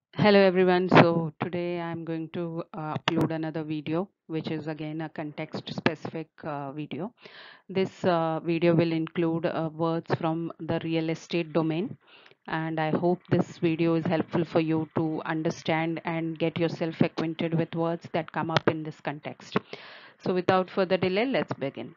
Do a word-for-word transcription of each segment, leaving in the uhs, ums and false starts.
Hello everyone. So today I'm going to uh, upload another video, which is again a context specific uh, video. This uh, video will include uh, words from the real estate domain, and I hope this video is helpful for you to understand and get yourself acquainted with words that come up in this context. So without further delay, let's begin.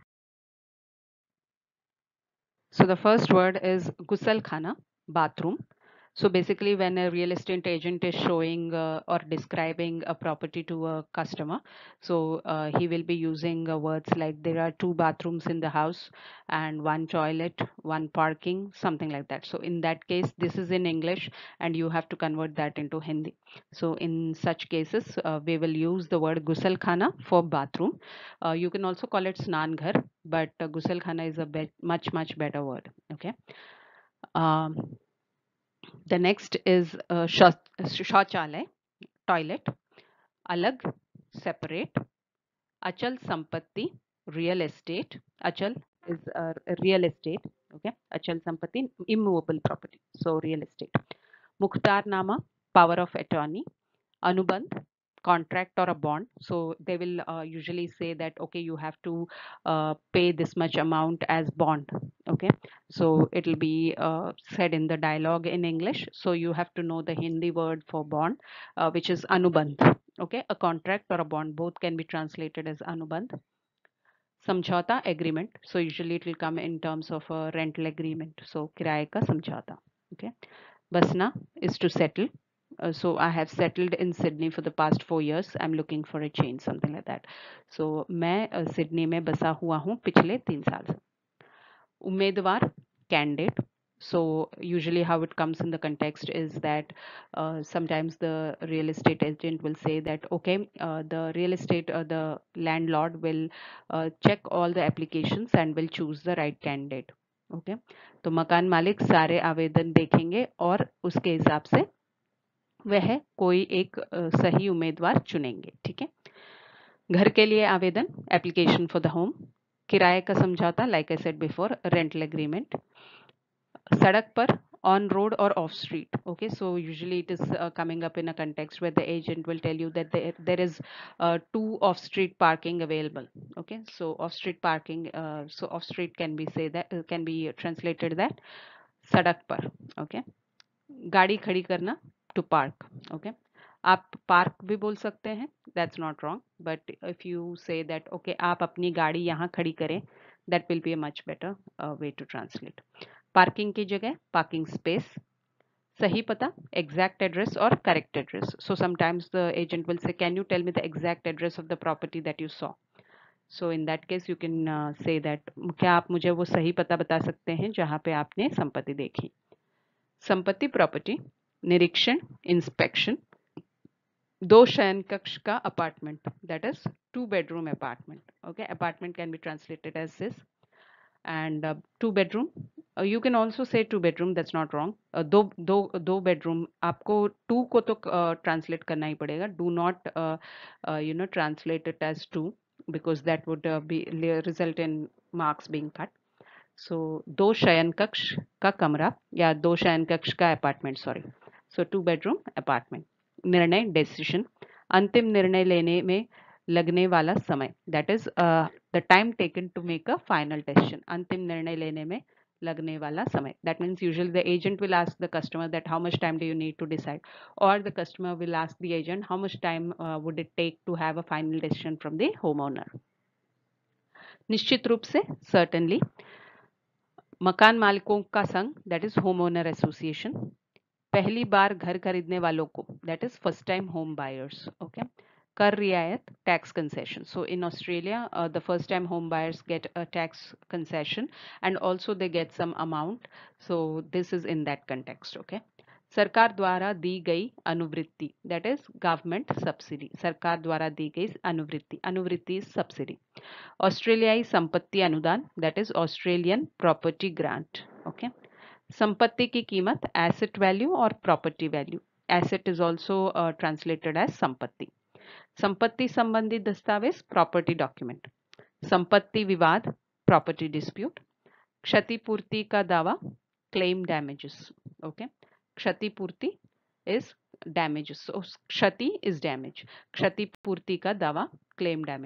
So the first word is Gusal Khana, bathroom. So basically, when a real estate agent is showing uh, or describing a property to a customer, so uh, he will be using uh, words like there are two bathrooms in the house and one toilet, one parking, something like that. So in that case, this is in English and you have to convert that into Hindi. So in such cases, uh, we will use the word Gusal Khana for bathroom. Uh, you can also call it Snan Ghar, but uh, Gusal Khana is a bit, much, much better word. Okay. Um, the next is uh, शौच शौचालय, toilet, alag, separate, achal sampatti, real estate. Achal is uh, real estate. Okay, achal sampatti, immovable property. So real estate. Mukhtar nama, power of attorney. Anubandh, contract or a bond. So they will uh, usually say that okay, you have to uh, pay this much amount as bond. Okay, so it will be uh, said in the dialogue in English, so you have to know the Hindi word for bond, uh, which is anubandh. Okay, a contract or a bond, both can be translated as anubandh. Samjhauta, agreement, so usually it will come in terms of a rental agreement, so kiraye ka samjhauta. Okay. Basna is to settle. Uh, so I have settled in Sydney for the past four years. I'm looking for a change, something like that. So मैं uh, Sydney में बसा हुआ हूँ पिछले तीन साल से. उम्मीदवार, candidate. So usually how it comes in the context is that uh, sometimes the real estate agent will say that okay, uh, the real estate uh, the landlord will uh, check all the applications and will choose the right candidate. Okay okay? तो मकान मालिक सारे आवेदन देखेंगे और उसके हिसाब से वह कोई एक अ, सही उम्मीदवार चुनेंगे. ठीक है. घर के लिए आवेदन, एप्लीकेशन फॉर द होम. किराए का समझौता, like I said before, rental agreement. सड़क पर, on road or off street. Okay, so usually it is uh, coming up in a context where the agent will tell you that there, there is uh, two off street parking available. Okay, so off street parking, uh, so off street can be say that uh, can be translated that सड़क पर. Okay, गाड़ी खड़ी करना, to park. Okay, आप park भी बोल सकते हैं, that's not wrong, but if you say that okay आप अपनी गाड़ी यहाँ खड़ी करें, that will be a much better uh, way to translate. Parking की जगह पार्किंग स्पेस. सही पता, exact address or correct address. So sometimes the agent will say can you tell me the exact address of the property that you saw. So in that case you can uh, say that क्या आप मुझे वो सही पता बता सकते हैं जहाँ पे आपने संपत्ति देखी. संपत्ति प्रॉपर्टी, निरीक्षण, इंस्पेक्शन. दो शयन कक्ष का apartment, that is two bedroom apartment. Okay, apartment can be translated as this. And uh, two bedroom, uh, you can also say two bedroom, that's not wrong. uh, दो दो दो bedroom, आपको two को तो uh, translate करना ही पड़ेगा. Do not uh, uh, you know translate it as two, because that would uh, be result in marks being cut. So दो शयन कक्ष का कमरा या दो शयन कक्ष का apartment, sorry. So two bedroom apartment. निर्णय, डिसीजन, अंतिम निर्णय लेने में लगने वाला समय, that is the time taken to make a final decision. अंतिम निर्णय लेने में लगने वाला समय, that means usually the agent will ask the customer that how much time do you need to decide, or the customer will ask the agent how much time uh, would it take to have a final decision from the homeowner. निश्चित रूप से, certainly. मकान मालिकों का संघ, that is home owner association. पहली बार घर खरीदने वालों को, that is first time home buyers. Okay. कर रियायत, tax concession. So in Australia, uh, the first time home buyers get a tax concession and also they get some amount. So this is in that context. Okay. सरकार द्वारा दी गई अनुवृत्ति, that is government subsidy. सरकार द्वारा दी गई अनुवृत्ति, अनुवृत्ति is subsidy. ऑस्ट्रेलियाई संपत्ति अनुदान, that is Australian property grant. Okay. संपत्ति की कीमत, एसेट वैल्यू और property value. Asset is also translated as संपत्ति. संपत्ति संबंधी दस्तावेज, प्रॉपर्टी डॉक्यूमेंट. संपत्ति विवाद, प्रॉपर्टी डिस्प्यूट. क्षतिपूर्ति का दावा, क्लेम डैमेजेस. ओके. क्षतिपूर्ति is damages. So kshati is damage. Kshati purti ka dawa, claim damage.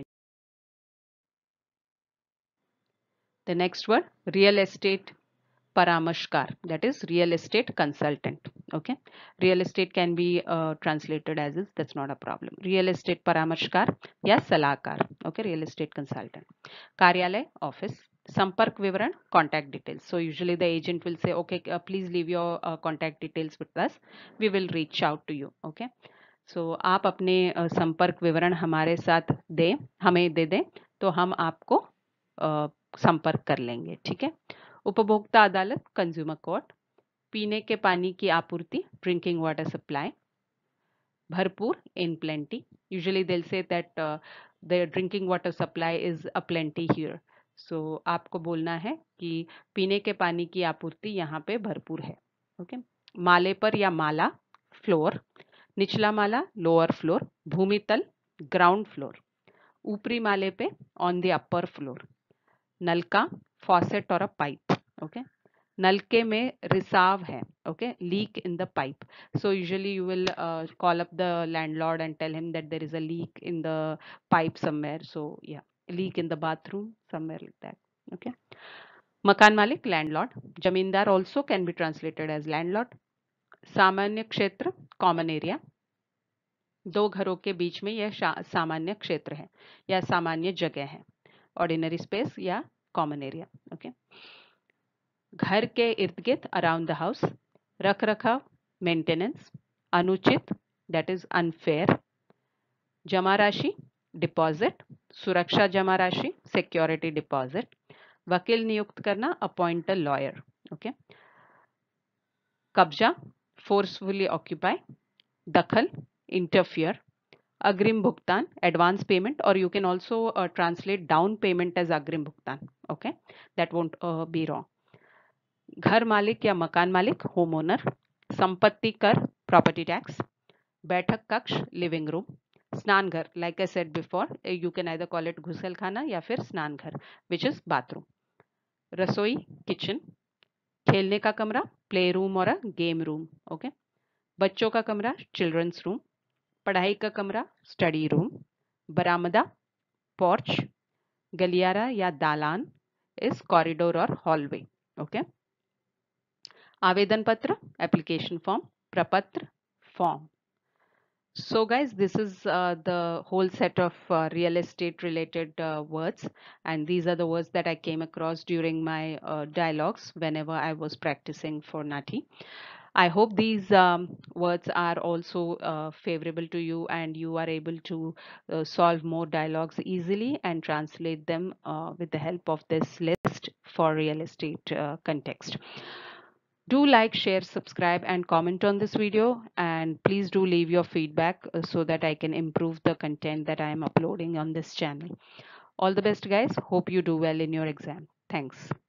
The next word, real estate paramashkar, that is real estate consultant. Okay, real estate can be uh, translated as is, that's not a problem. Real estate paramashkar या सलाहकार. Okay, real estate consultant. कार्यालय, office. संपर्क विवरण, contact details. So usually the agent will say, okay, uh, please leave your uh, contact details with us, we will reach out to you. Okay, so आप अपने uh, संपर्क विवरण हमारे साथ दें, हमें दे दें, तो हम आपको uh, संपर्क कर लेंगे. ठीक है. उपभोक्ता अदालत, कंज्यूमर कोर्ट. पीने के पानी की आपूर्ति, ड्रिंकिंग वाटर सप्लाई. भरपूर, in plenty. Usually they say that the drinking water supply is a plenty here. So आपको बोलना है कि पीने के पानी की आपूर्ति यहाँ पे भरपूर है. Okay okay? माले पर या माला, फ्लोर. निचला माला, लोअर फ्लोर. भूमितल, ग्राउंड फ्लोर. ऊपरी माले पे, ऑन द अपर फ्लोर. नलका, फॉसेट और अ पाइप. ओके, नलके में रिसाव है. Okay, leak in the pipe. So usually you will uh, call up the landlord and tell him that there is a leak in the pipe somewhere. So yeah, leak in the bathroom, somewhere like that. Okay. मकान मालिक, landlord. जमींदार also can be translated as landlord. सामान्य क्षेत्र, common area. दो घरों के बीच में यह सामान्य क्षेत्र है या सामान्य जगह है. ऑर्डिनरी स्पेस या कॉमन एरिया. ओके. घर के इर्द गिर्द, अराउंड द हाउस. रख रखाव, मेंटेनेंस. अनुचित, दैट इज अनफेयर. जमा राशि, डिपॉजिट. सुरक्षा जमा राशि, सिक्योरिटी डिपॉजिट. वकील नियुक्त करना, अपॉइंट अ लॉयर. ओके. कब्जा, फोर्सफुली ऑक्यूपाई. दखल, इंटरफियर. अग्रिम भुगतान, एडवांस पेमेंट, और you can also translate down payment as अग्रिम भुगतान. Okay, that won't be wrong. घर मालिक या मकान मालिक, होम ओनर. संपत्ति कर, प्रॉपर्टी टैक्स. बैठक कक्ष, लिविंग रूम. स्नान घर, like I said before, you can either call it घुसल खाना या फिर स्नान घर, विच इज बाथरूम. रसोई, किचन. खेलने का कमरा, प्ले रूम और अ गेम रूम. ओके. बच्चों का कमरा, चिल्ड्रंस रूम. पढ़ाई का कमरा, स्टडी रूम. बरामदा, पोर्च. गलियारा या दालान इज कॉरिडोर और हॉलवे. ओके. आवेदन पत्र, application form. प्रपत्र, form. So guys, this is uh, the whole set of uh, real estate related uh, words, and these are the words that I came across during my uh, dialogues whenever I was practicing for Nati. I hope these um, words are also uh, favorable to you and you are able to uh, solve more dialogues easily and translate them uh, with the help of this list for real estate uh, context. Do like, share, subscribe, and comment on this video. And please do leave your feedback uh, so that I can improve the content that I am uploading on this channel. All the best, guys. Hope you do well in your exam. Thanks.